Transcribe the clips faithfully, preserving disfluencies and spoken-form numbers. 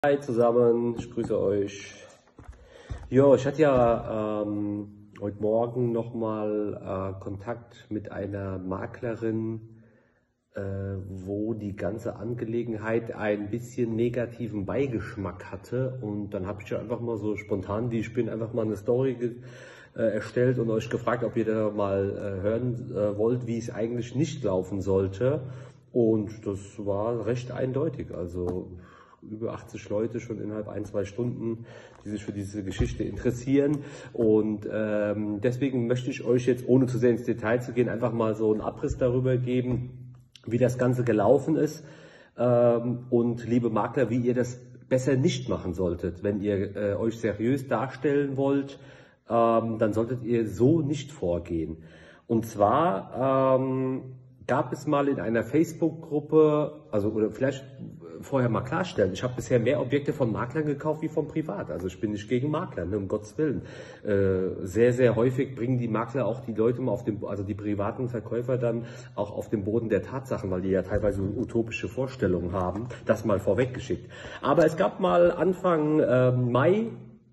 Hi zusammen, ich grüße euch. Jo, ich hatte ja ähm, heute Morgen nochmal äh, Kontakt mit einer Maklerin, äh, wo die ganze Angelegenheit ein bisschen negativen Beigeschmack hatte. Und dann habe ich ja einfach mal so spontan, wie ich bin, einfach mal eine Story ge äh, erstellt und euch gefragt, ob ihr da mal äh, hören äh, wollt, wie es eigentlich nicht laufen sollte. Und das war recht eindeutig. Also über achtzig Leute schon innerhalb ein, zwei Stunden, die sich für diese Geschichte interessieren. Und ähm, deswegen möchte ich euch jetzt, ohne zu sehr ins Detail zu gehen, einfach mal so einen Abriss darüber geben, wie das Ganze gelaufen ist. Ähm, und liebe Makler, wie ihr das besser nicht machen solltet. Wenn ihr äh, euch seriös darstellen wollt, ähm, dann solltet ihr so nicht vorgehen. Und zwar ähm, gab es mal in einer Facebook-Gruppe, also oder vielleicht vorher mal klarstellen, ich habe bisher mehr Objekte von Maklern gekauft wie von Privat. Also ich bin nicht gegen Makler, ne, um Gottes Willen. Äh, sehr, sehr häufig bringen die Makler auch die Leute mal auf den, also die privaten Verkäufer dann auch auf den Boden der Tatsachen, weil die ja teilweise utopische Vorstellungen haben. Das mal vorweggeschickt. Aber es gab mal Anfang äh, Mai,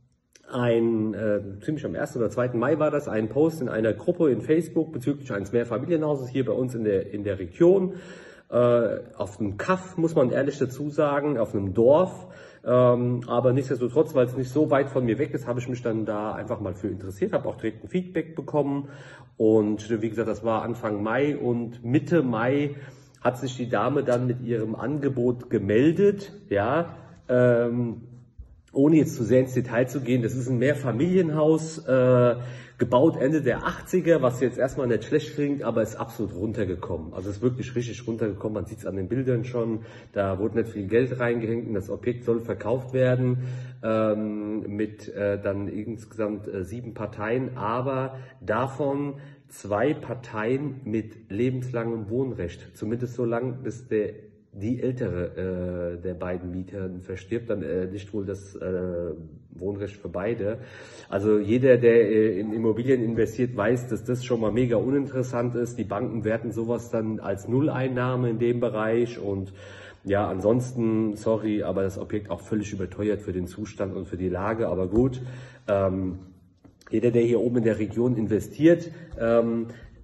ein, äh, ziemlich am ersten oder zweiten Mai war das, ein Post in einer Gruppe in Facebook bezüglich eines Mehrfamilienhauses hier bei uns in der, in der Region. Äh, auf einem Kaff, muss man ehrlich dazu sagen, auf einem Dorf. Ähm, aber nichtsdestotrotz, weil es nicht so weit von mir weg ist, habe ich mich dann da einfach mal für interessiert, habe auch direkt ein Feedback bekommen. Und wie gesagt, das war Anfang Mai und Mitte Mai hat sich die Dame dann mit ihrem Angebot gemeldet, ja, ähm, ohne jetzt zu sehr ins Detail zu gehen. Das ist ein Mehrfamilienhaus, äh, gebaut Ende der achtziger, was jetzt erstmal nicht schlecht klingt, aber ist absolut runtergekommen. Also ist wirklich richtig runtergekommen, man sieht es an den Bildern schon, da wurde nicht viel Geld reingehängt und das Objekt soll verkauft werden ähm, mit äh, dann insgesamt äh, sieben Parteien, aber davon zwei Parteien mit lebenslangem Wohnrecht, zumindest so lange, bis der die ältere äh, der beiden Mieter verstirbt, dann äh, nicht wohl das äh, Wohnrecht für beide. Also jeder, der äh, in Immobilien investiert, weiß, dass das schon mal mega uninteressant ist. Die Banken werten sowas dann als Nulleinnahme in dem Bereich und ja, ansonsten, sorry, aber das Objekt auch völlig überteuert für den Zustand und für die Lage, aber gut. Ähm, jeder, der hier oben in der Region investiert, ähm,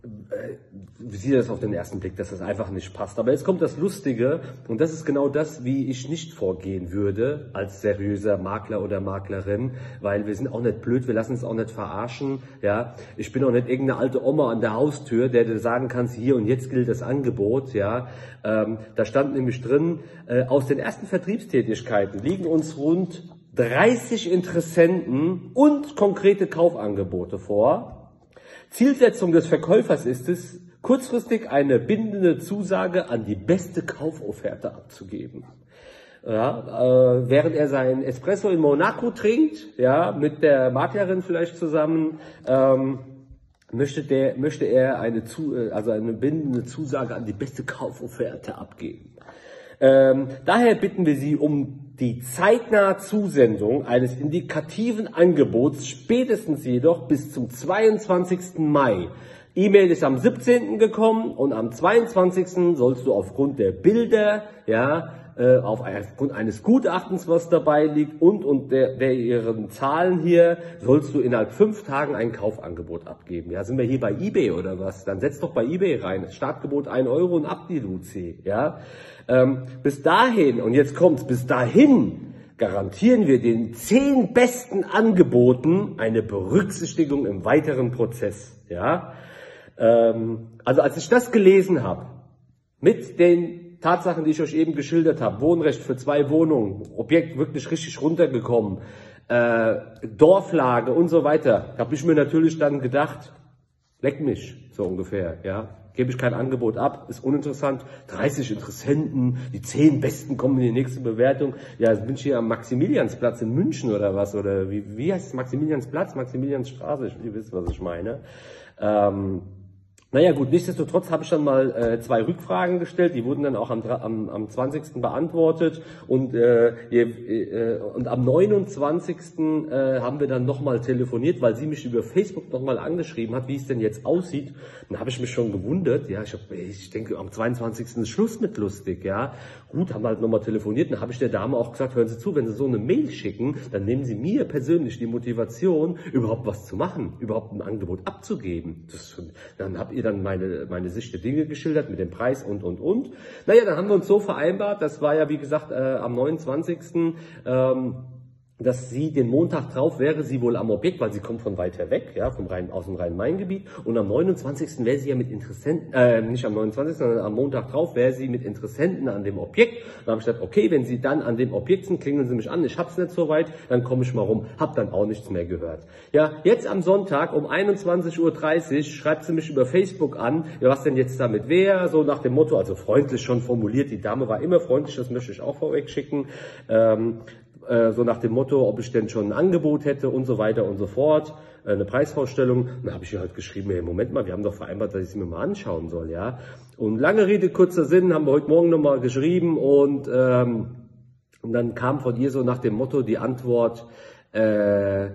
wie sieht das auf den ersten Blick, dass das einfach nicht passt. Aber jetzt kommt das Lustige und das ist genau das, wie ich nicht vorgehen würde als seriöser Makler oder Maklerin, weil wir sind auch nicht blöd, wir lassen uns auch nicht verarschen. Ja, ich bin auch nicht irgendeine alte Oma an der Haustür, der dir sagen kannst, hier und jetzt gilt das Angebot. Ja, ähm, da stand nämlich drin, äh, aus den ersten Vertriebstätigkeiten liegen uns rund dreißig Interessenten und konkrete Kaufangebote vor. Zielsetzung des Verkäufers ist es, kurzfristig eine bindende Zusage an die beste Kaufofferte abzugeben. Ja, äh, während er seinen Espresso in Monaco trinkt, ja, mit der Maklerin vielleicht zusammen, ähm, möchte, der, möchte er eine, zu, also eine bindende Zusage an die beste Kaufofferte abgeben. Ähm, daher bitten wir Sie um die zeitnahe Zusendung eines indikativen Angebots, spätestens jedoch bis zum zweiundzwanzigsten Mai. E-Mail ist am siebzehnten gekommen und am zweiundzwanzigsten sollst du aufgrund der Bilder, ja, äh, aufgrund eines Gutachtens, was dabei liegt und, und der, der ihren Zahlen hier, sollst du innerhalb fünf Tagen ein Kaufangebot abgeben. Ja, sind wir hier bei eBay oder was? Dann setz doch bei eBay rein. Das Startgebot ein Euro und ab die Luzi, ja. Ähm, bis dahin, und jetzt kommt's, bis dahin garantieren wir den zehn besten Angeboten eine Berücksichtigung im weiteren Prozess, ja. Ähm, also als ich das gelesen habe, mit den Tatsachen, die ich euch eben geschildert habe, Wohnrecht für zwei Wohnungen, Objekt wirklich richtig runtergekommen, äh, Dorflage und so weiter, habe ich mir natürlich dann gedacht, leck mich, so ungefähr, ja. Gebe ich kein Angebot ab, ist uninteressant. dreißig Interessenten, die zehn Besten kommen in die nächste Bewertung. Ja, jetzt bin ich hier am Maximiliansplatz in München oder was? Oder wie, wie heißt es? Maximiliansplatz, Maximiliansstraße, ihr wisst, was ich meine. Ähm, Naja gut, nichtsdestotrotz habe ich dann mal äh, zwei Rückfragen gestellt, die wurden dann auch am, am, am zwanzigsten beantwortet und, äh, äh, und am neunundzwanzigsten Äh, haben wir dann nochmal telefoniert, weil sie mich über Facebook nochmal angeschrieben hat, wie es denn jetzt aussieht. Dann habe ich mich schon gewundert, ja, ich, hab, ich denke am zweiundzwanzigsten ist Schluss mit lustig, ja. Gut, haben halt nochmal telefoniert, dann habe ich der Dame auch gesagt, hören Sie zu, wenn Sie so eine Mail schicken, dann nehmen Sie mir persönlich die Motivation, überhaupt was zu machen, überhaupt ein Angebot abzugeben. Das, dann habt ihr dann meine, meine Sicht der Dinge geschildert mit dem Preis und, und, und. Naja, dann haben wir uns so vereinbart, das war ja wie gesagt äh, am neunundzwanzigsten Ähm, dass sie den Montag drauf wäre sie wohl am Objekt, weil sie kommt von weiter weg, ja, vom Rhein, aus dem Rhein-Main-Gebiet. Und am neunundzwanzigsten wäre sie ja mit Interessenten, äh, nicht am neunundzwanzigsten sondern am Montag drauf wäre sie mit Interessenten an dem Objekt. Dann habe ich gesagt, okay, wenn Sie dann an dem Objekt sind, klingeln Sie mich an, ich hab's nicht so weit, dann komme ich mal rum. Hab dann auch nichts mehr gehört. Ja, jetzt am Sonntag um einundzwanzig Uhr dreißig schreibt sie mich über Facebook an, ja, was denn jetzt damit wäre, so nach dem Motto, also freundlich schon formuliert, die Dame war immer freundlich, das möchte ich auch vorweg schicken, ähm, so nach dem Motto, ob ich denn schon ein Angebot hätte und so weiter und so fort, eine Preisvorstellung. Dann habe ich ihr halt geschrieben, hey, Moment mal, wir haben doch vereinbart, dass ich sie mir mal anschauen soll, ja. Und lange Rede, kurzer Sinn, haben wir heute Morgen nochmal geschrieben und, ähm, und dann kam von ihr so nach dem Motto die Antwort, äh,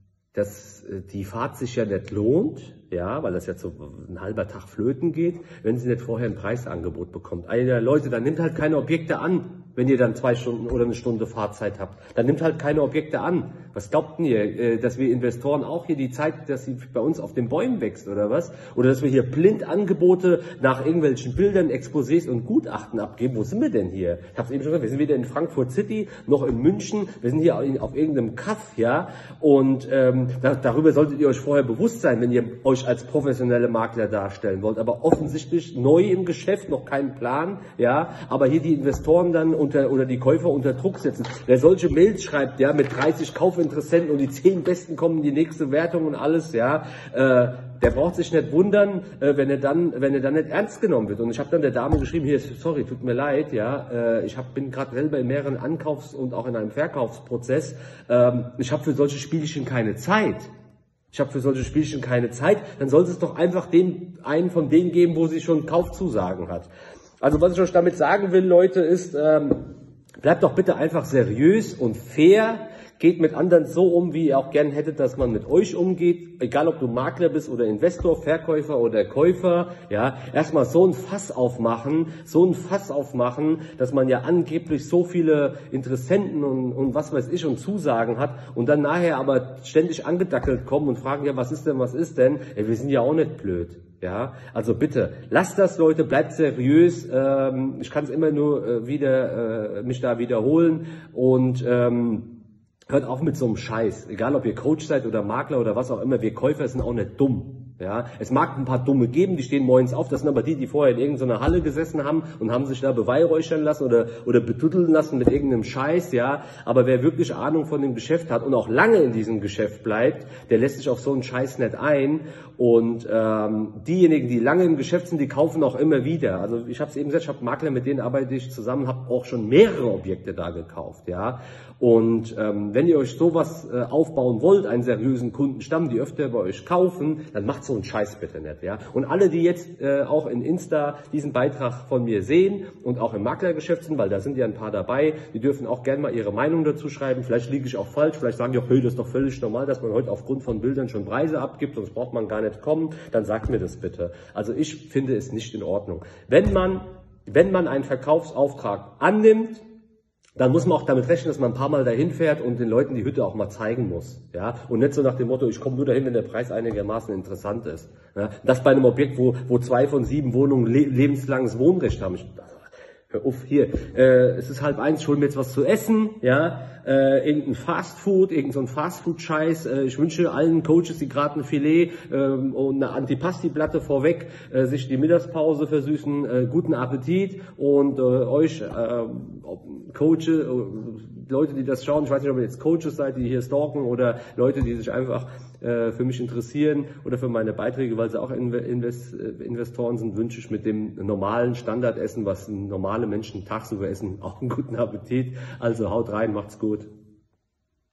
dass die Fahrt sich ja nicht lohnt, ja, weil das jetzt so ein halber Tag flöten geht, wenn sie nicht vorher ein Preisangebot bekommt. Alter, Leute, dann nimmt halt keine Objekte an, wenn ihr dann zwei Stunden oder eine Stunde Fahrzeit habt. Dann nimmt halt keine Objekte an. Was glaubt denn ihr, dass wir Investoren auch hier die Zeit, dass sie bei uns auf den Bäumen wächst oder was? Oder dass wir hier blind Angebote nach irgendwelchen Bildern, Exposés und Gutachten abgeben? Wo sind wir denn hier? Ich habe es eben schon gesagt, wir sind weder in Frankfurt City noch in München. Wir sind hier auf irgendeinem Kaff, ja. Und ähm, da, darüber solltet ihr euch vorher bewusst sein, wenn ihr euch als professionelle Makler darstellen wollt. Aber offensichtlich neu im Geschäft, noch keinen Plan, ja. Aber hier die Investoren dann unter oder die Käufer unter Druck setzen. Wer solche Mails schreibt, ja, mit dreißig Kaufinteressenten und die zehn Besten kommen in die nächste Wertung und alles, ja, äh, der braucht sich nicht wundern, äh, wenn er dann, wenn er dann nicht ernst genommen wird. Und ich habe dann der Dame geschrieben, hier, sorry, tut mir leid, ja, äh, ich hab, bin gerade selber in mehreren Ankaufs- und auch in einem Verkaufsprozess. Ähm, ich habe für solche Spielchen keine Zeit. Ich habe für solche Spielchen keine Zeit. Dann soll es doch einfach dem einen von denen geben, wo sie schon Kaufzusagen hat. Also was ich euch damit sagen will, Leute, ist, ähm, bleibt doch bitte einfach seriös und fair. Geht mit anderen so um, wie ihr auch gern hättet, dass man mit euch umgeht. Egal, ob du Makler bist oder Investor, Verkäufer oder Käufer. Ja, erstmal so ein Fass aufmachen, so ein Fass aufmachen, dass man ja angeblich so viele Interessenten und, und was weiß ich und Zusagen hat und dann nachher aber ständig angedackelt kommen und fragen, ja, was ist denn, was ist denn? Ja, wir sind ja auch nicht blöd. Ja, also bitte, lasst das, Leute, bleibt seriös. Ähm, ich kann es immer nur äh, wieder äh, mich da wiederholen und ähm, hört auf mit so einem Scheiß. Egal, ob ihr Coach seid oder Makler oder was auch immer, wir Käufer sind auch nicht dumm. Ja, es mag ein paar Dumme geben, die stehen morgens auf, das sind aber die, die vorher in irgendeiner Halle gesessen haben und haben sich da beweihräuchern lassen oder, oder betuddeln lassen mit irgendeinem Scheiß, ja. Aber wer wirklich Ahnung von dem Geschäft hat und auch lange in diesem Geschäft bleibt, der lässt sich auf so einen Scheiß nicht ein. Und ähm, diejenigen, die lange im Geschäft sind, die kaufen auch immer wieder. Also ich habe es eben gesagt, ich habe Makler, mit denen arbeite ich zusammen, habe auch schon mehrere Objekte da gekauft, ja. Und ähm, wenn ihr euch sowas äh, aufbauen wollt, einen seriösen Kundenstamm, die öfter bei euch kaufen, dann macht so einen Scheiß bitte nicht, ja. Und alle, die jetzt äh, auch in Insta diesen Beitrag von mir sehen und auch im Maklergeschäft sind, weil da sind ja ein paar dabei, die dürfen auch gerne mal ihre Meinung dazu schreiben. Vielleicht liege ich auch falsch, vielleicht sagen die auch, hey, das ist doch völlig normal, dass man heute aufgrund von Bildern schon Preise abgibt, sonst braucht man gar nicht kommen. Dann sagt mir das bitte. Also ich finde es nicht in Ordnung. Wenn man, wenn man einen Verkaufsauftrag annimmt, dann muss man auch damit rechnen, dass man ein paar Mal dahin fährt und den Leuten die Hütte auch mal zeigen muss. Ja? Und nicht so nach dem Motto, ich komme nur dahin, wenn der Preis einigermaßen interessant ist. Ja? Das bei einem Objekt, wo, wo zwei von sieben Wohnungen le lebenslanges Wohnrecht haben. Ich, hör auf, hier, äh, es ist halb eins, ich hol mir jetzt was zu essen, ja, äh, irgendein Fastfood, irgendein so ein Fastfood-Scheiß. Äh, ich wünsche allen Coaches, die gerade ein Filet ähm, und eine Antipasti-Platte vorweg äh, sich die Mittagspause versüßen, äh, guten Appetit und äh, euch äh, Coaches, äh, Leute, die das schauen, ich weiß nicht, ob ihr jetzt Coaches seid, die hier stalken oder Leute, die sich einfach äh, für mich interessieren oder für meine Beiträge, weil sie auch Invest, Investoren sind, wünsche ich mit dem normalen Standardessen, was normale Menschen tagsüber essen, auch einen guten Appetit. Also haut rein, macht's gut.